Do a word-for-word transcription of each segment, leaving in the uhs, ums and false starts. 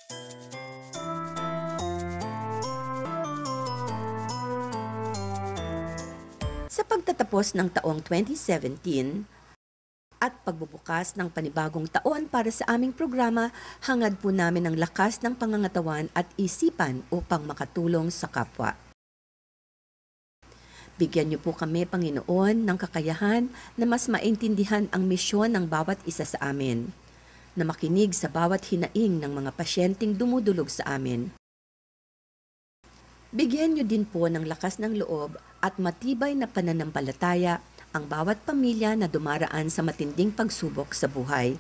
Sa pagtatapos ng taong twenty seventeen at pagbubukas ng panibagong taon para sa aming programa, hangad po namin ang lakas ng pangangatawan at isipan upang makatulong sa kapwa. Bigyan niyo po kami, Panginoon, ng kakayahan na mas maintindihan ang misyon ng bawat isa sa amin, na makinig sa bawat hinaing ng mga pasyenteng dumudulog sa amin. Bigyan niyo din po ng lakas ng loob at matibay na pananampalataya ang bawat pamilya na dumaraan sa matinding pagsubok sa buhay.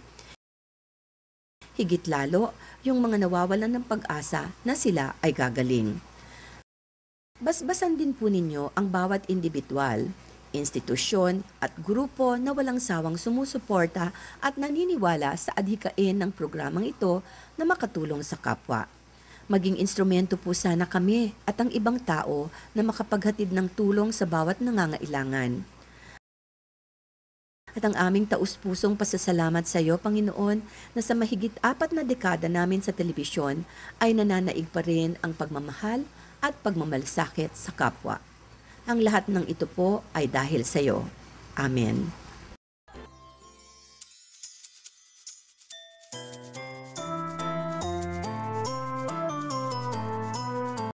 Higit lalo, yung mga nawawalan ng pag-asa na sila ay gagaling. Basbasan din po ninyo ang bawat individual, institusyon at grupo na walang sawang sumusuporta at naniniwala sa adhikain ng programang ito na makatulong sa kapwa. Maging instrumento po sana kami at ang ibang tao na makapaghatid ng tulong sa bawat nangangailangan. At ang aming taus-pusong pasasalamat sa iyo, Panginoon, na sa mahigit apat na dekada namin sa telebisyon ay nananaig pa rin ang pagmamahal at pagmamalasakit sa kapwa. Ang lahat ng ito po ay dahil sa iyo. Amen.